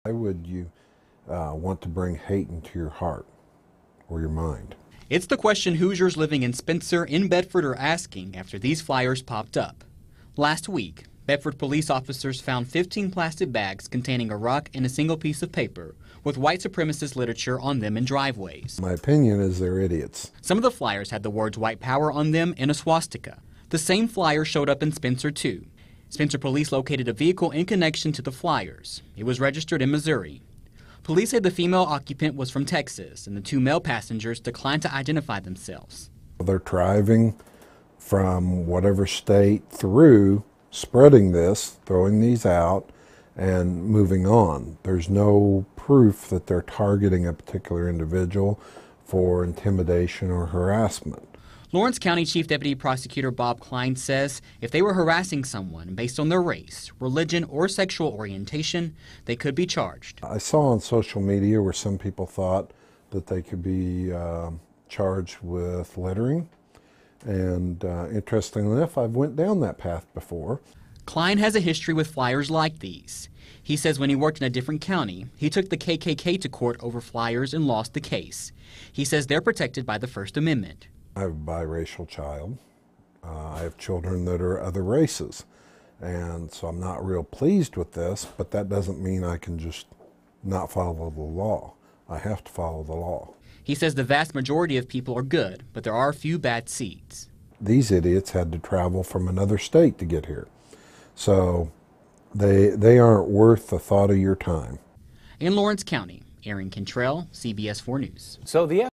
Why would you want to bring hate into your heart or your mind? It's the question Hoosiers living in Spencer and Bedford are asking after these flyers popped up. Last week, Bedford police officers found 15 plastic bags containing a rock and a single piece of paper with white supremacist literature on them in driveways. My opinion is they're idiots. Some of the flyers had the words white power on them and a swastika. The same flyer showed up in Spencer too. Spencer police located a vehicle in connection to the flyers. It was registered in Missouri. Police said the female occupant was from Texas and the two male passengers declined to identify themselves. They're driving from whatever state through, spreading this, throwing these out, and moving on. There's no proof that they're targeting a particular individual for intimidation or harassment. Lawrence County Chief Deputy Prosecutor Bob Klein says if they were harassing someone based on their race, religion, or sexual orientation, they could be charged. I saw on social media where some people thought that they could be charged with littering, and interestingly enough, I've went down that path before. Klein has a history with flyers like these. He says when he worked in a different county, he took the KKK to court over flyers and lost the case. He says they're protected by the First Amendment. I have a biracial child. I have children that are other races. And so I'm not real pleased with this, but that doesn't mean I can just not follow the law. I have to follow the law. He says the vast majority of people are good, but there are a few bad seeds. These idiots had to travel from another state to get here. So they aren't worth the thought of your time. In Lawrence County, Aaron Cantrell, CBS 4 News. So the